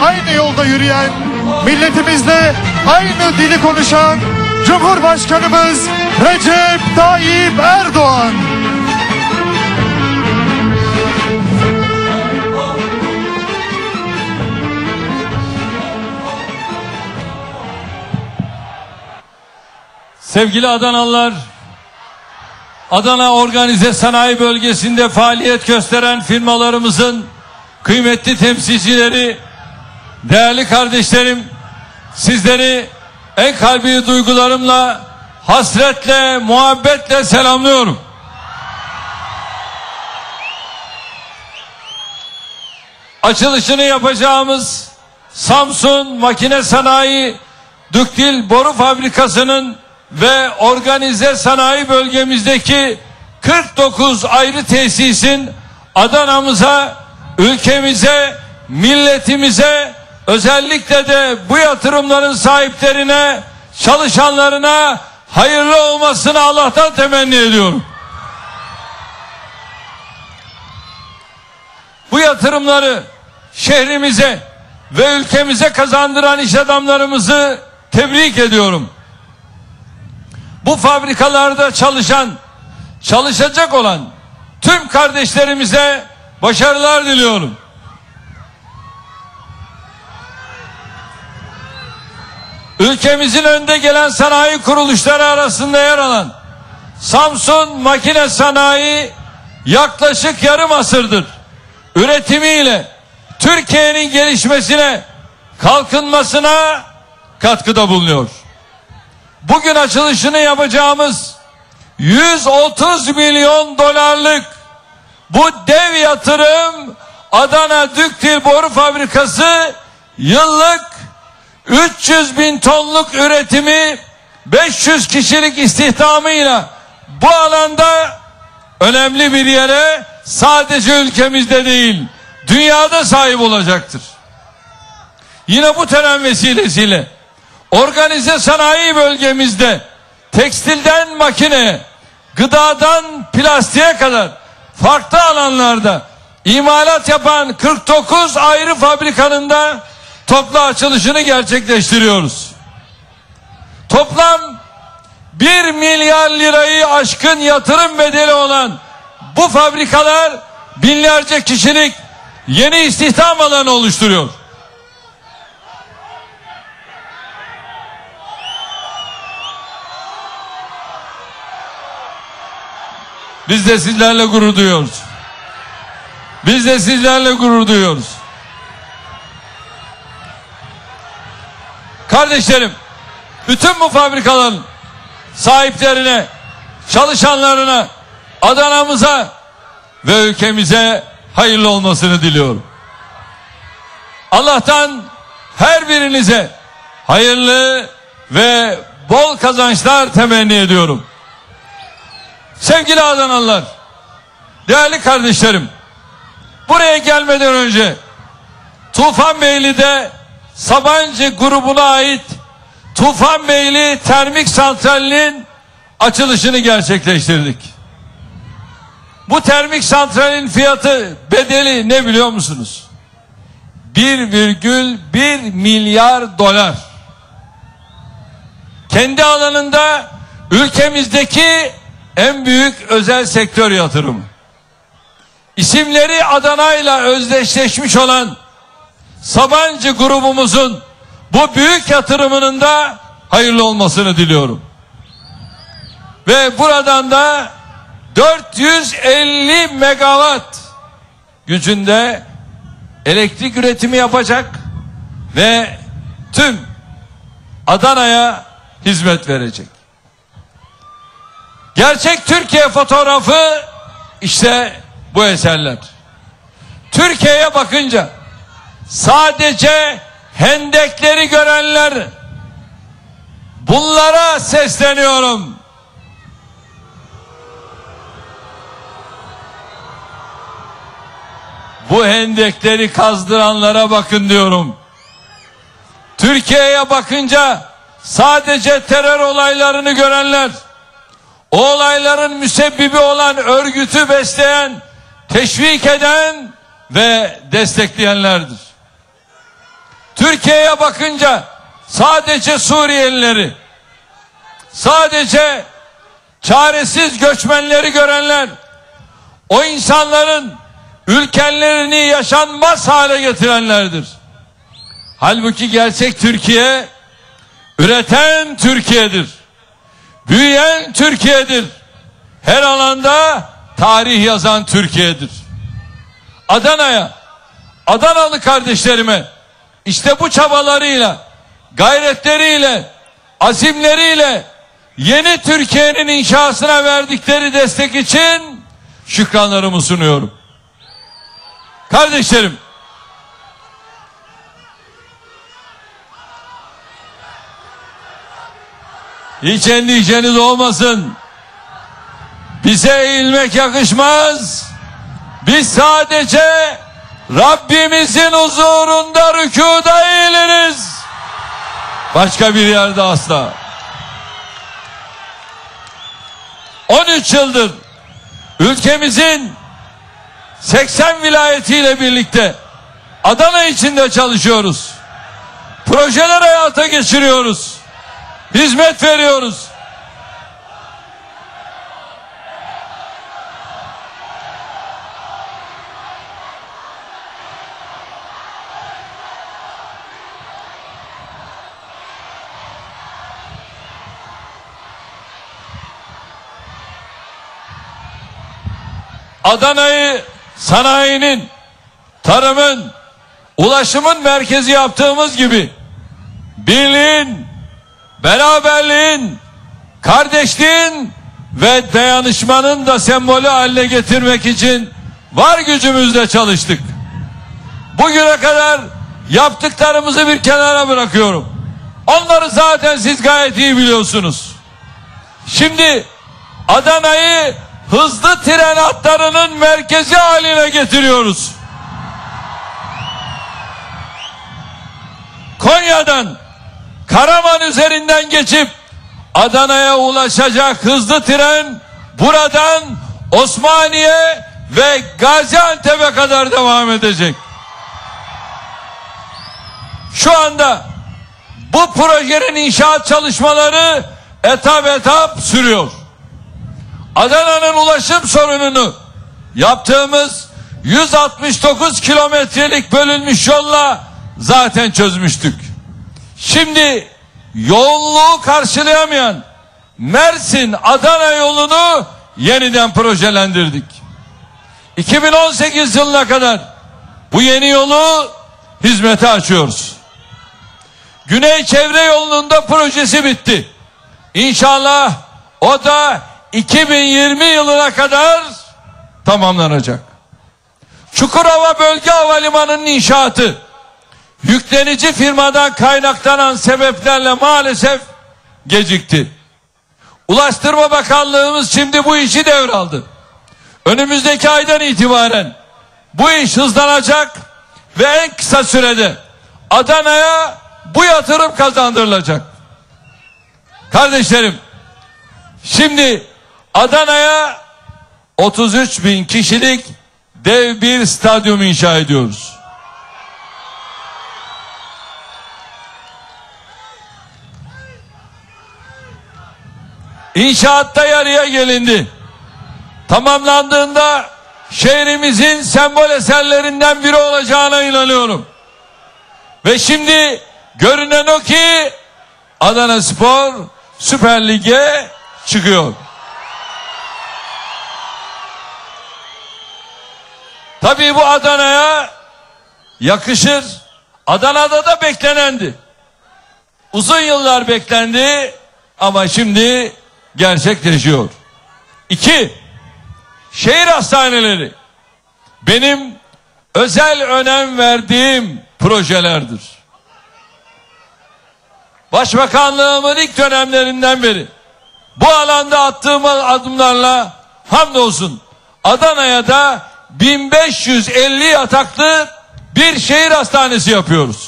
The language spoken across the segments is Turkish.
aynı yolda yürüyen, milletimizle aynı dili konuşan Cumhurbaşkanımız Recep Tayyip Erdoğan. Sevgili Adanalılar, Adana Organize Sanayi Bölgesi'nde faaliyet gösteren firmalarımızın kıymetli temsilcileri, değerli kardeşlerim, sizleri en kalbi duygularımla, hasretle, muhabbetle selamlıyorum. Açılışını yapacağımız Samsun Makine Sanayi Düktil Boru Fabrikası'nın ve organize sanayi bölgemizdeki 49 ayrı tesisin Adana'mıza, ülkemize, milletimize, özellikle de bu yatırımların sahiplerine, çalışanlarına hayırlı olmasını Allah'tan temenni ediyorum. Bu yatırımları şehrimize ve ülkemize kazandıran iş adamlarımızı tebrik ediyorum. Bu fabrikalarda çalışacak olan tüm kardeşlerimize başarılar diliyorum. Ülkemizin önde gelen sanayi kuruluşları arasında yer alan Samsun Makine Sanayi yaklaşık yarım asırdır üretimiyle Türkiye'nin gelişmesine, kalkınmasına katkıda bulunuyor. Bugün açılışını yapacağımız 130 milyon dolarlık bu dev yatırım Adana Düktil Boru Fabrikası yıllık 300 bin tonluk üretimi 500 kişilik istihdamıyla bu alanda önemli bir yere sadece ülkemizde değil dünyada sahip olacaktır. Yine bu tören vesilesiyle organize sanayi bölgemizde tekstilden makineye, gıdadan plastiğe kadar farklı alanlarda imalat yapan 49 ayrı fabrikanın da toplu açılışını gerçekleştiriyoruz. Toplam 1 milyar lirayı aşkın yatırım bedeli olan bu fabrikalar binlerce kişilik yeni istihdam alanı oluşturuyor. Biz de sizlerle gurur duyuyoruz. Biz de sizlerle gurur duyuyoruz. Kardeşlerim, bütün bu fabrikaların sahiplerine, çalışanlarına, Adana'mıza ve ülkemize hayırlı olmasını diliyorum. Allah'tan her birinize hayırlı ve bol kazançlar temenni ediyorum. Sevgili Adanalılar, değerli kardeşlerim, buraya gelmeden önce Tufanbeyli'de Sabancı grubuna ait Tufanbeyli Termik Santrali'nin açılışını gerçekleştirdik. Bu termik santralin fiyatı, bedeli ne biliyor musunuz? 1,1 milyar dolar. Kendi alanında ülkemizdeki en büyük özel sektör yatırımı. İsimleri Adana'yla özdeşleşmiş olan Sabancı grubumuzun bu büyük yatırımının da hayırlı olmasını diliyorum. Ve buradan da 450 megawatt gücünde elektrik üretimi yapacak ve tüm Adana'ya hizmet verecek. Gerçek Türkiye fotoğrafı işte bu eserler. Türkiye'ye bakınca sadece hendekleri görenler, bunlara sesleniyorum. Bu hendekleri kazdıranlara bakın diyorum. Türkiye'ye bakınca sadece terör olaylarını görenler, o olayların müsebbibi olan örgütü besleyen, teşvik eden ve destekleyenlerdir. Türkiye'ye bakınca sadece Suriyelileri, sadece çaresiz göçmenleri görenler, o insanların ülkelerini yaşanmaz hale getirenlerdir. Halbuki gerçek Türkiye, üreten Türkiye'dir. Büyüyen Türkiye'dir. Her alanda tarih yazan Türkiye'dir. Adana'ya, Adanalı kardeşlerime işte bu çabalarıyla, gayretleriyle, azimleriyle yeni Türkiye'nin inşasına verdikleri destek için şükranlarımı sunuyorum. Kardeşlerim, hiç endişeniz olmasın. Bize eğilmek yakışmaz. Biz sadece Rabbimizin huzurunda rükûda eğiliriz. Başka bir yerde asla. 13 yıldır ülkemizin 80 vilayetiyle birlikte Adana içinde çalışıyoruz. Projeler hayata geçiriyoruz. Hizmet veriyoruz. Adana'yı sanayinin, tarımın, ulaşımın merkezi yaptığımız gibi birliğin, beraberliğin, kardeşliğin ve dayanışmanın da sembolü haline getirmek için var gücümüzle çalıştık. Bugüne kadar yaptıklarımızı bir kenara bırakıyorum. Onları zaten siz gayet iyi biliyorsunuz. Şimdi Adana'yı hızlı tren hatlarının merkezi haline getiriyoruz. Konya'dan, Karaman üzerinden geçip Adana'ya ulaşacak hızlı tren buradan Osmaniye ve Gaziantep'e kadar devam edecek. Şu anda bu projenin inşaat çalışmaları etap etap sürüyor. Adana'nın ulaşım sorununu yaptığımız 169 kilometrelik bölünmüş yolla zaten çözmüştük. Şimdi yoğunluğu karşılayamayan Mersin-Adana yolunu yeniden projelendirdik. 2018 yılına kadar bu yeni yolu hizmete açıyoruz. Güney Çevre Yolu'nun da projesi bitti. İnşallah o da 2020 yılına kadar tamamlanacak. Çukurova Bölge Havalimanı'nın inşaatı yüklenici firmadan kaynaklanan sebeplerle maalesef gecikti. Ulaştırma Bakanlığımız şimdi bu işi devraldı. Önümüzdeki aydan itibaren bu iş hızlanacak ve en kısa sürede Adana'ya bu yatırım kazandırılacak. Kardeşlerim, şimdi Adana'ya 33 bin kişilik dev bir stadyum inşa ediyoruz. İnşaatta yarıya gelindi. Tamamlandığında şehrimizin sembol eserlerinden biri olacağına inanıyorum. Ve şimdi görünen o ki Adanaspor Süper Lig'e çıkıyor. Tabii bu Adana'ya yakışır. Adana'da da beklenendi. Uzun yıllar beklendi ama şimdi gerçekleşiyor. 2. Şehir hastaneleri benim özel önem verdiğim projelerdir. Başbakanlığımın ilk dönemlerinden beri bu alanda attığım adımlarla hamdolsun Adana'ya da 1550 yataklı bir şehir hastanesi yapıyoruz.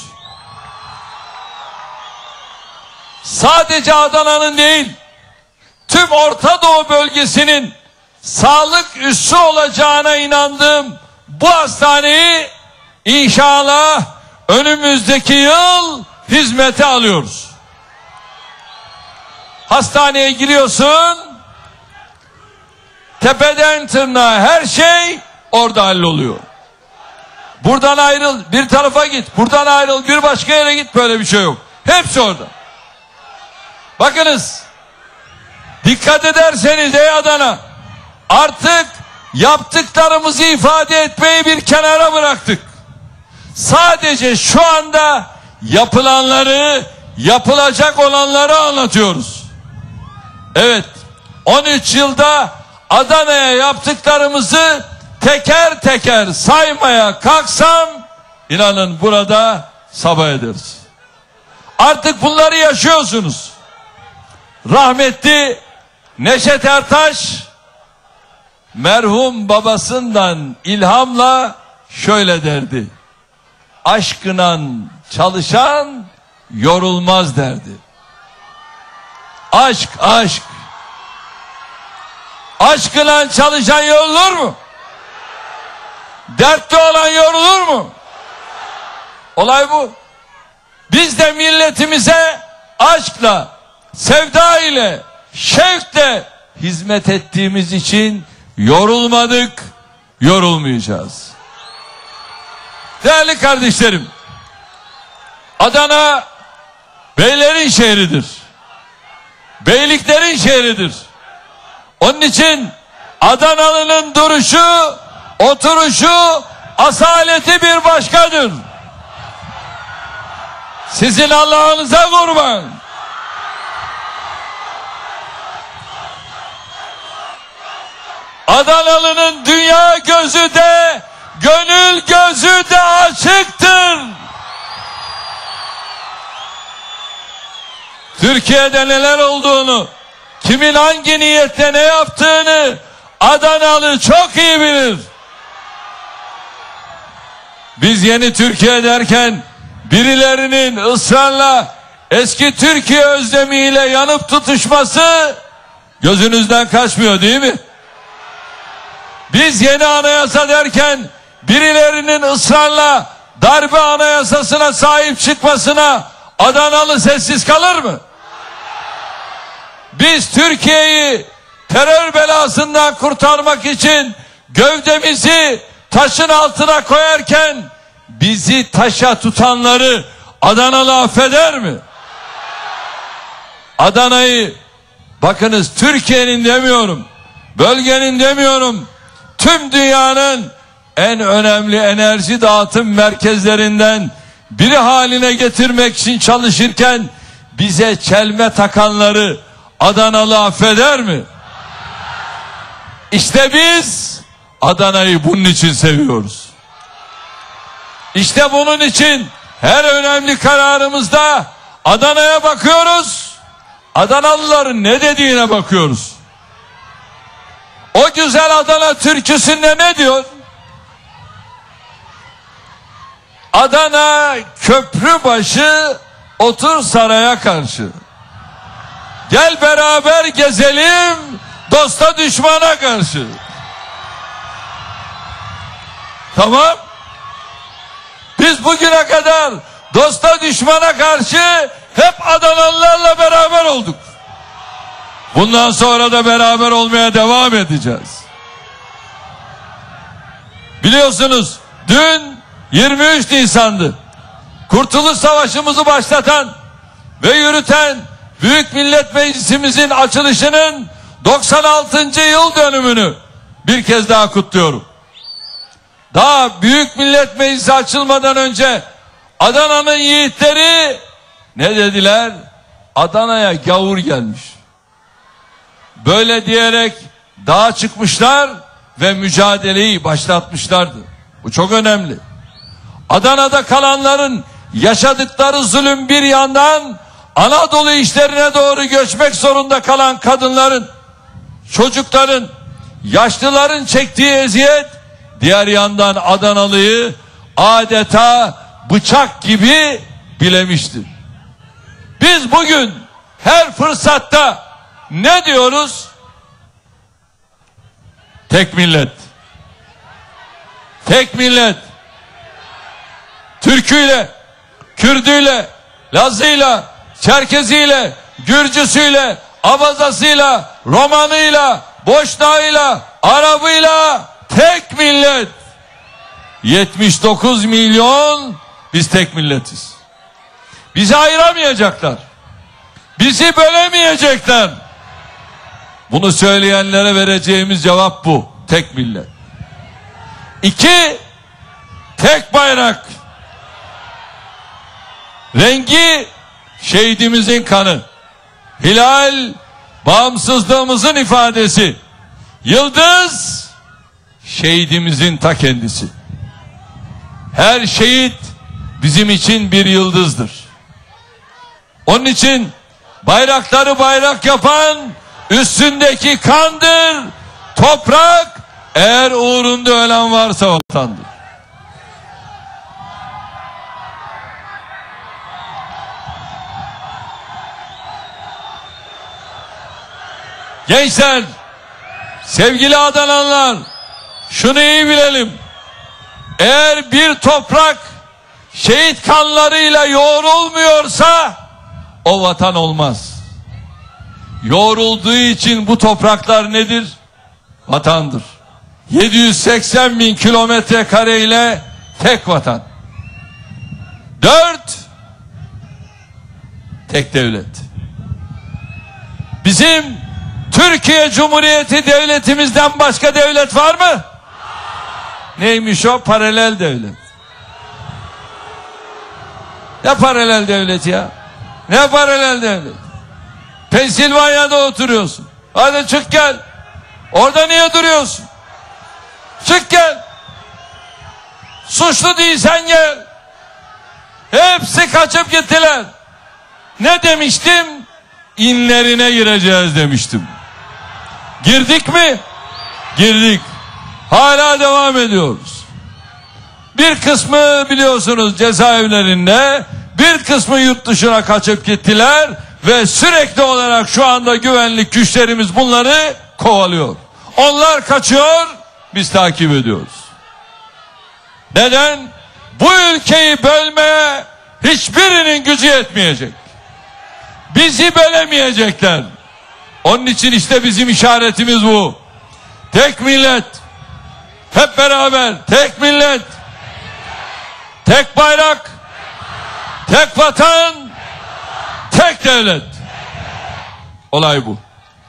Sadece Adana'nın değil, tüm Orta Doğu bölgesinin sağlık üssü olacağına inandığım bu hastaneyi inşallah önümüzdeki yıl hizmete alıyoruz. Hastaneye giriyorsun, tepeden tırnağa her şey orada halloluyor. Buradan ayrıl, bir tarafa git, buradan ayrıl, bir başka yere git, böyle bir şey yok. Hepsi orada. Bakınız, dikkat ederseniz ey Adana, artık yaptıklarımızı ifade etmeyi bir kenara bıraktık. Sadece şu anda yapılanları, yapılacak olanları anlatıyoruz. Evet, 13 yılda Adana'ya yaptıklarımızı teker teker saymaya kalksam, inanın burada sabah ederiz. Artık bunları yaşıyorsunuz. Rahmetli Neşet Ertaş, merhum babasından ilhamla şöyle derdi: aşkına çalışan yorulmaz derdi. Aşk, aşk. Aşkına çalışan yorulur mu? Dertli olan yorulur mu? Olay bu. Biz de milletimize aşkla, sevda ile, şevkle hizmet ettiğimiz için yorulmadık, yorulmayacağız. Değerli kardeşlerim, Adana beylerin şehridir. Beyliklerin şehridir. Onun için Adanalı'nın duruşu, oturuşu, asaleti bir başkadır. Sizin Allah'ınıza kurban. Adanalı'nın dünya gözü de, gönül gözü de açıktır. Türkiye'de neler olduğunu, kimin hangi niyetle ne yaptığını Adanalı çok iyi bilir. Biz yeni Türkiye derken birilerinin ısrarla eski Türkiye özlemiyle yanıp tutuşması gözünüzden kaçmıyor değil mi? Biz yeni anayasa derken birilerinin ısrarla darbe anayasasına sahip çıkmasına Adanalı sessiz kalır mı? Biz Türkiye'yi terör belasından kurtarmak için gövdemizi taşın altına koyarken bizi taşa tutanları Adanalı affeder mi? Adana'yı, bakınız, Türkiye'nin demiyorum, bölgenin demiyorum, tüm dünyanın en önemli enerji dağıtım merkezlerinden biri haline getirmek için çalışırken bize çelme takanları Adanalı affeder mi? İşte biz Adana'yı bunun için seviyoruz. İşte bunun için her önemli kararımızda Adana'ya bakıyoruz. Adanalıların ne dediğine bakıyoruz. O güzel Adana türküsünde ne diyor? Adana köprü başı, otur saraya karşı. Gel beraber gezelim, dosta düşmana karşı. Tamam. Biz bugüne kadar dosta düşmana karşı hep Adanalılarla beraber olduk. Bundan sonra da beraber olmaya devam edeceğiz. Biliyorsunuz dün 23 Nisan'dı. Kurtuluş Savaşımızı başlatan ve yürüten Büyük Millet Meclisimizin açılışının 96. yıl dönümünü bir kez daha kutluyorum. Daha Büyük Millet Meclisi açılmadan önce Adana'nın yiğitleri ne dediler? Adana'ya gavur gelmiş. Böyle diyerek dağa çıkmışlar ve mücadeleyi başlatmışlardı. Bu çok önemli. Adana'da kalanların yaşadıkları zulüm bir yandan, Anadolu işlerine doğru göçmek zorunda kalan kadınların, çocukların, yaşlıların çektiği eziyet, diğer yandan Adanalı'yı adeta bıçak gibi bilemiştir. Biz bugün her fırsatta ne diyoruz? Tek millet. Tek millet. Türküyle, Kürdüyle, Lazıyla, Çerkeziyle, Gürcüsüyle, Abazasıyla, Romanıyla, Boşnağıyla, Arabıyla tek millet. 79 milyon biz tek milletiz. Bizi ayıramayacaklar. Bizi bölemeyecekler. Bunu söyleyenlere vereceğimiz cevap bu. Tek millet. 2, tek bayrak. Rengi şehidimizin kanı. Hilal bağımsızlığımızın ifadesi. Yıldız şehidimizin ta kendisi. Her şehit bizim için bir yıldızdır. Onun için bayrakları bayrak yapan üstündeki kandır. Toprak, eğer uğrunda ölen varsa vatandır. Gençler, sevgili Adanalılar, şunu iyi bilelim. Eğer bir toprak şehit kanlarıyla yoğrulmuyorsa o vatan olmaz. Yoğrulduğu için bu topraklar nedir? Vatandır. 780 bin kilometre kareyle tek vatan. 4, tek devlet. Bizim Türkiye Cumhuriyeti devletimizden başka devlet var mı? Neymiş o? Paralel devlet. Ne paralel devlet ya? Ne paralel devlet? Pensilvanya'da oturuyorsun. Hadi çık gel. Orada niye duruyorsun? Çık gel. Suçlu değilsen gel. Hepsi kaçıp gittiler. Ne demiştim? İnlerine gireceğiz demiştim. Girdik mi? Girdik. Hala devam ediyoruz. Bir kısmı biliyorsunuz cezaevlerinde, bir kısmı yurt dışına kaçıp gittiler ve sürekli olarak şu anda güvenlik güçlerimiz bunları kovalıyor. Onlar kaçıyor, biz takip ediyoruz. Neden? Bu ülkeyi bölmeye hiçbirinin gücü yetmeyecek. Bizi bölemeyecekler. Onun için işte bizim işaretimiz bu. Tek millet. Hep beraber tek millet. Tek bayrak. Tek vatan. Tek devlet. Olay bu.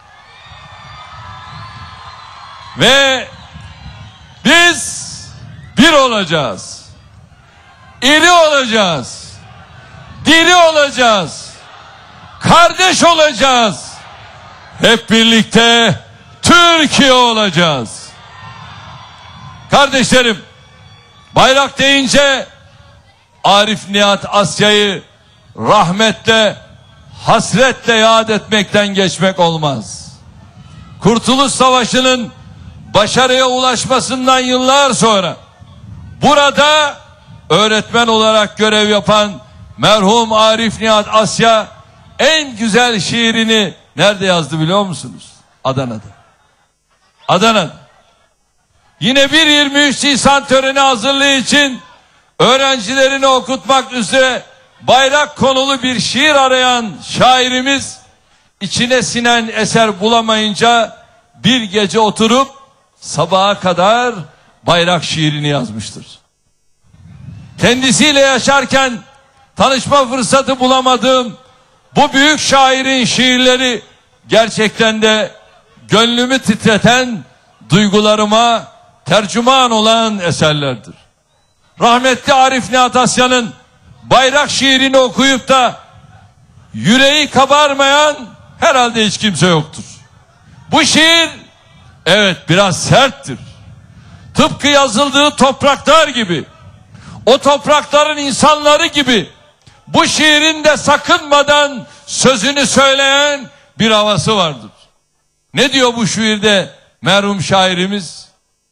Ve biz bir olacağız. İri olacağız. Diri olacağız. Kardeş olacağız. Hep birlikte Türkiye olacağız. Kardeşlerim, bayrak deyince Arif Nihat Asya'yı rahmetle, hasretle yad etmekten geçmek olmaz. Kurtuluş Savaşı'nın başarıya ulaşmasından yıllar sonra burada öğretmen olarak görev yapan merhum Arif Nihat Asya en güzel şiirini nerede yazdı biliyor musunuz? Adana'da. Adana'da. Yine bir 23 Nisan töreni hazırlığı için öğrencilerini okutmak üzere bayrak konulu bir şiir arayan şairimiz içine sinen eser bulamayınca bir gece oturup sabaha kadar bayrak şiirini yazmıştır. Kendisiyle yaşarken tanışma fırsatı bulamadığım bu büyük şairin şiirleri gerçekten de gönlümü titreten, duygularıma tercüman olan eserlerdir. Rahmetli Arif Nihat Asya'nın bayrak şiirini okuyup da yüreği kabarmayan herhalde hiç kimse yoktur. Bu şiir evet biraz serttir. Tıpkı yazıldığı topraklar gibi, o toprakların insanları gibi bu şiirin de sakınmadan sözünü söyleyen bir havası vardır. Ne diyor bu şiirde merhum şairimiz?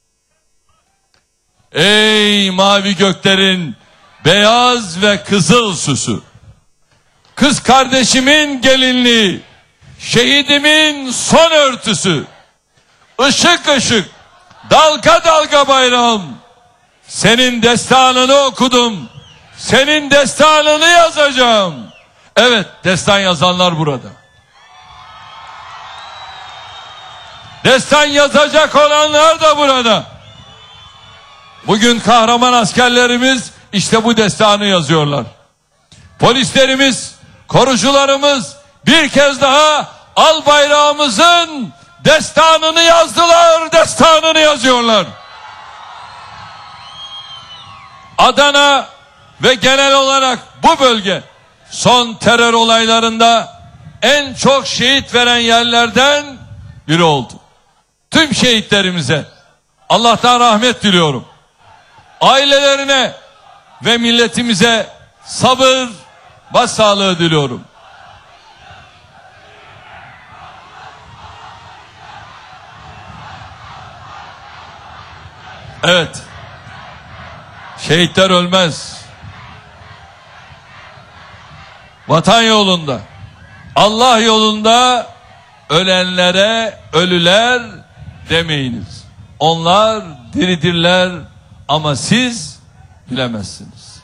Ey mavi göklerin beyaz ve kızıl süsü, kız kardeşimin gelinliği, şehidimin son örtüsü, ışık ışık, dalga dalga bayrağım, senin destanını okudum, senin destanını yazacağım. Evet, destan yazanlar burada. Destan yazacak olanlar da burada. Bugün kahraman askerlerimiz işte bu destanı yazıyorlar. Polislerimiz, korucularımız bir kez daha al bayrağımızın destanını yazdılar, destanını yazıyorlar. Adana ve genel olarak bu bölge son terör olaylarında en çok şehit veren yerlerden biri oldu. Tüm şehitlerimize Allah'tan rahmet diliyorum. Ailelerine ve milletimize sabır, başsağlığı diliyorum. Evet. Şehitler ölmez. Vatan yolunda, Allah yolunda ölenlere ölüler demeyiniz. Onlar diridirler ama siz bilemezsiniz.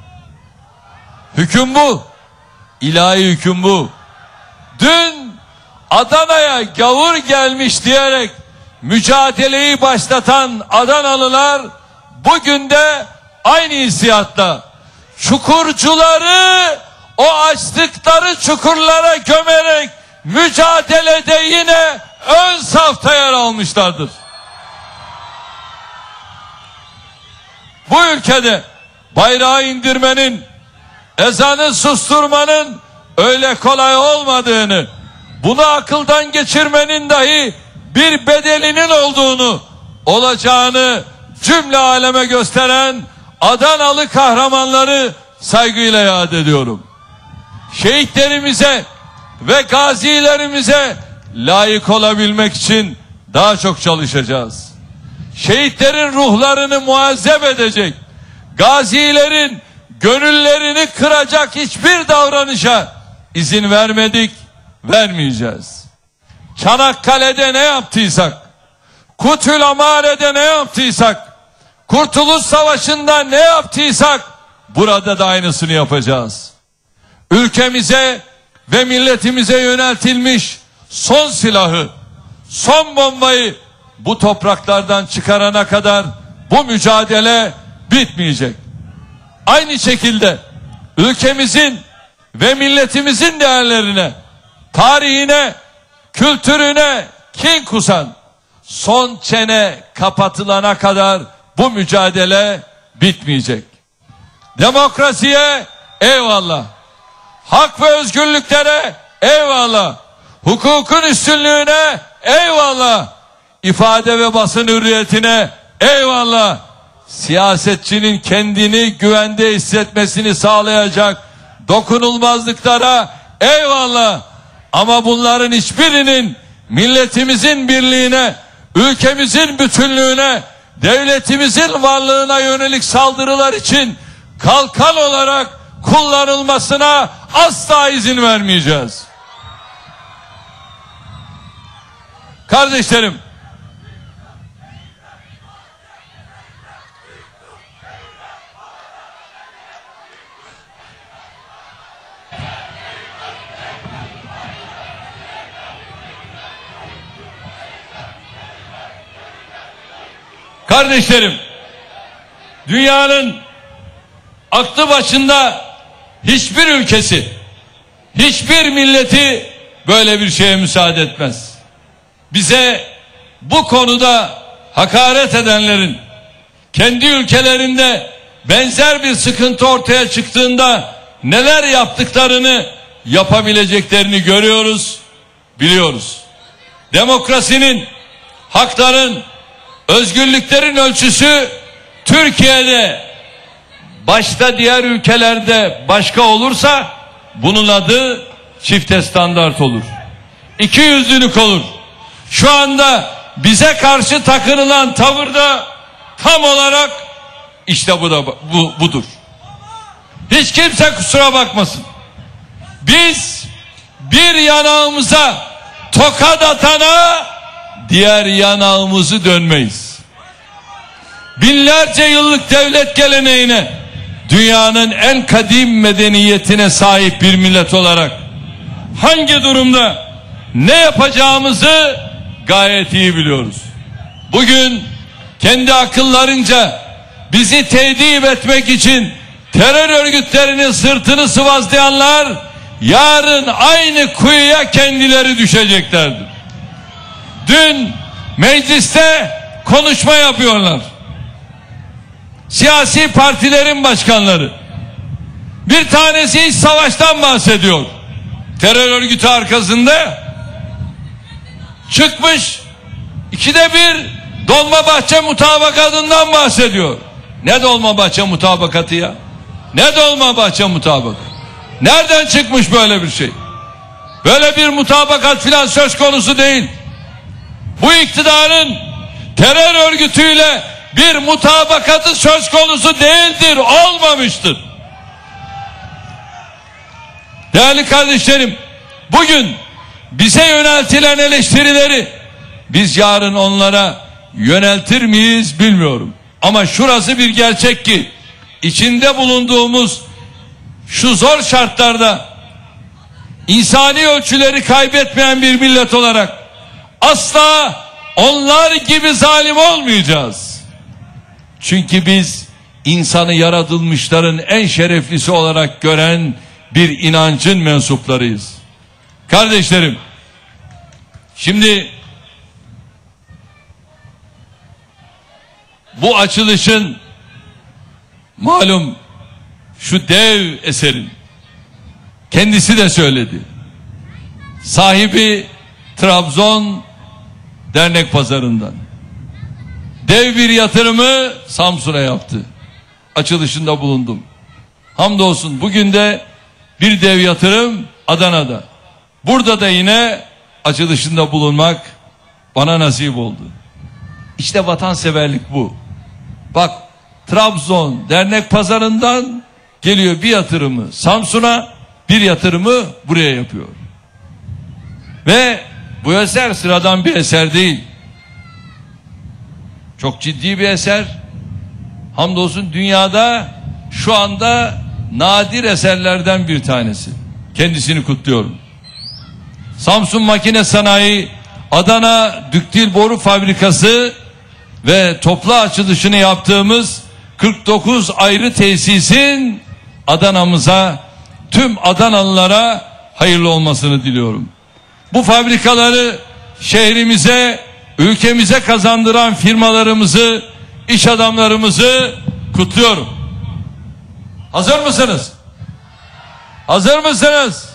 Hüküm bu. İlahi hüküm bu. Dün Adana'ya gavur gelmiş diyerek mücadeleyi başlatan Adanalılar bugün de aynı hissiyatla çukurcuları o açtıkları çukurlara gömerek mücadelede yine ön safta yer almışlardır. Bu ülkede bayrağı indirmenin, ezanı susturmanın öyle kolay olmadığını, bunu akıldan geçirmenin dahi bir bedelinin olduğunu, olacağını cümle aleme gösteren Adanalı kahramanları saygıyla yad ediyorum. Şehitlerimize ve gazilerimize layık olabilmek için daha çok çalışacağız. Şehitlerin ruhlarını muazzeb edecek, gazilerin gönüllerini kıracak hiçbir davranışa izin vermedik, vermeyeceğiz. Çanakkale'de ne yaptıysak, Kutül Amare'de ne yaptıysak, Kurtuluş Savaşı'nda ne yaptıysak burada da aynısını yapacağız. Ülkemize ve milletimize yöneltilmiş son silahı, son bombayı bu topraklardan çıkarana kadar bu mücadele bitmeyecek. Aynı şekilde ülkemizin ve milletimizin değerlerine, tarihine, kültürüne kin kusan son çene kapatılana kadar bu mücadele bitmeyecek. Demokrasiye eyvallah. Hak ve özgürlüklere eyvallah. Hukukun üstünlüğüne eyvallah. İfade ve basın hürriyetine eyvallah. Siyasetçinin kendini güvende hissetmesini sağlayacak dokunulmazlıklara eyvallah. Ama bunların hiçbirinin milletimizin birliğine, ülkemizin bütünlüğüne, devletimizin varlığına yönelik saldırılar için kalkan olarak kullanılmasına asla izin vermeyeceğiz. Kardeşlerim, dünyanın aklı başında hiçbir ülkesi, hiçbir milleti böyle bir şeye müsaade etmez. Bize bu konuda hakaret edenlerin kendi ülkelerinde benzer bir sıkıntı ortaya çıktığında neler yaptıklarını, yapabileceklerini görüyoruz, biliyoruz. Demokrasinin, hakların, özgürlüklerin ölçüsü Türkiye'de başta diğer ülkelerde başka olursa bunun adı çifte standart olur. İkiyüzlülük olur. Şu anda bize karşı takınılan tavır da tam olarak işte budur. Hiç kimse kusura bakmasın. Biz bir yanağımıza tokat atana diğer yanağımızı dönmeyiz. Binlerce yıllık devlet geleneğine, dünyanın en kadim medeniyetine sahip bir millet olarak hangi durumda ne yapacağımızı gayet iyi biliyoruz. Bugün kendi akıllarınca bizi tedip etmek için terör örgütlerinin sırtını sıvazlayanlar yarın aynı kuyuya kendileri düşeceklerdir. Dün mecliste konuşma yapıyorlar. Siyasi partilerin başkanları. Bir tanesi iç savaştan bahsediyor. Terör örgütü arkasında çıkmış 2'de 1 Dolmabahçe mutabakatından bahsediyor. Ne Dolmabahçe mutabakatı ya? Ne Dolmabahçe mutabakatı? Nereden çıkmış böyle bir şey? Böyle bir mutabakat filan söz konusu değil. Bu iktidarın terör örgütüyle bir mutabakatı söz konusu değildir, olmamıştır. Değerli kardeşlerim, bugün bize yöneltilen eleştirileri biz yarın onlara yöneltir miyiz bilmiyorum. Ama şurası bir gerçek ki içinde bulunduğumuz şu zor şartlarda insani ölçüleri kaybetmeyen bir millet olarak asla onlar gibi zalim olmayacağız. Çünkü biz insanı yaratılmışların en şereflisi olarak gören bir inancın mensuplarıyız. Kardeşlerim, şimdi bu açılışın malum şu dev eserin kendisi de söyledi. Sahibi Trabzon dernek pazarından dev bir yatırımı Samsun'a yaptı. Açılışında bulundum. Hamdolsun bugün de bir dev yatırım Adana'da. Burada da yine açılışında bulunmak bana nasip oldu. İşte vatanseverlik bu. Bak, Trabzon dernek pazarından geliyor bir yatırımı Samsun'a, bir yatırımı buraya yapıyor. Ve bu eser sıradan bir eser değil. Çok ciddi bir eser. Hamdolsun dünyada şu anda nadir eserlerden bir tanesi. Kendisini kutluyorum. Samsun Makine Sanayi, Adana Düktil Boru Fabrikası ve toplu açılışını yaptığımız 49 ayrı tesisin Adana'mıza, tüm Adanalılara hayırlı olmasını diliyorum. Bu fabrikaları şehrimize, ülkemize kazandıran firmalarımızı, iş adamlarımızı kutluyorum. Hazır mısınız? Hazır mısınız?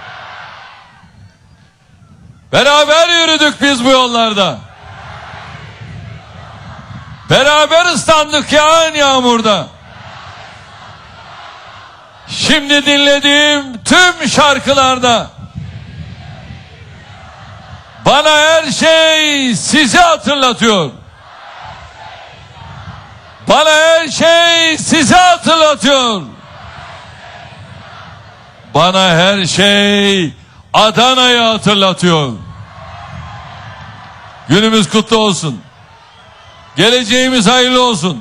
Beraber yürüdük biz bu yollarda. Beraber ıslandık yağan yağmurda. Şimdi dinlediğim tüm şarkılarda bana her şey sizi hatırlatıyor. Bana her şey sizi hatırlatıyor. Bana her şey Adana'yı hatırlatıyor. Günümüz kutlu olsun. Geleceğimiz hayırlı olsun.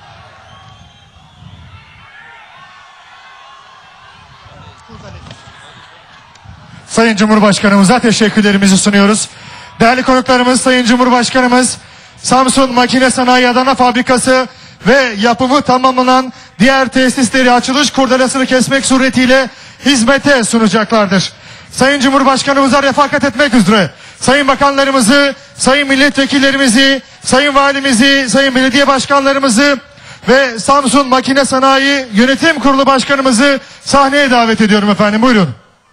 Sayın Cumhurbaşkanımıza teşekkürlerimizi sunuyoruz. Değerli konuklarımız, Sayın Cumhurbaşkanımız Samsun Makine Sanayi Adana Fabrikası ve yapımı tamamlanan diğer tesisleri açılış kurdelesini kesmek suretiyle hizmete sunacaklardır. Sayın Cumhurbaşkanımıza refakat etmek üzere sayın bakanlarımızı, sayın milletvekillerimizi, sayın valimizi, sayın belediye başkanlarımızı ve Samsun Makine Sanayi Yönetim Kurulu Başkanımızı sahneye davet ediyorum efendim. Buyurun.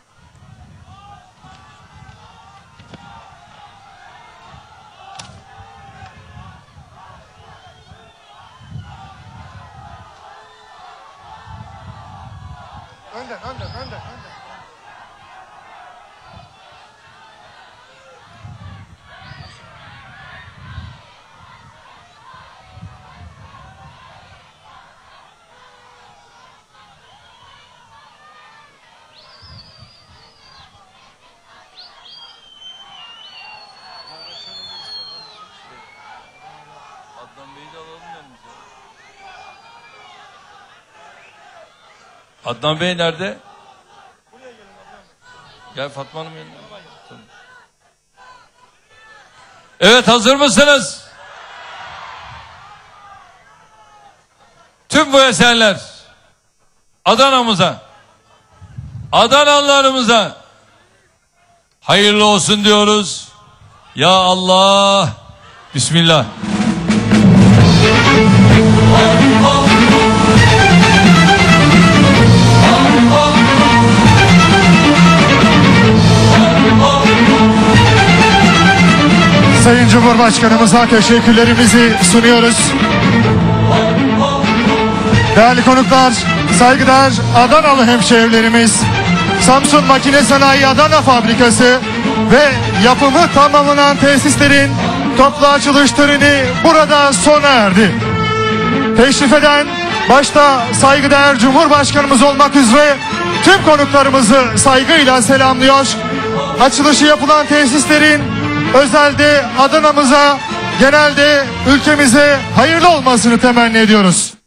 Önden. Adnan Bey'i de alalım yanımıza. Adnan Bey nerede? Gel Fatma Hanım yanına. Tamam. Evet, hazır mısınız? Tüm bu eserler Adana'mıza, Adanalılarımıza hayırlı olsun diyoruz. Ya Allah. Bismillah. Sayın Cumhurbaşkanımıza teşekkürlerimizi sunuyoruz. Değerli konuklar, saygıdeğer Adanalı hemşehrilerimiz, Samsun Makine Sanayi Adana Fabrikası ve yapımı tamamlanan tesislerin toplu açılış töreni burada sona erdi. Teşrif eden başta saygıdeğer Cumhurbaşkanımız olmak üzere tüm konuklarımızı saygıyla selamlıyor. Açılışı yapılan tesislerin özelde Adana'mıza, genelde ülkemize hayırlı olmasını temenni ediyoruz.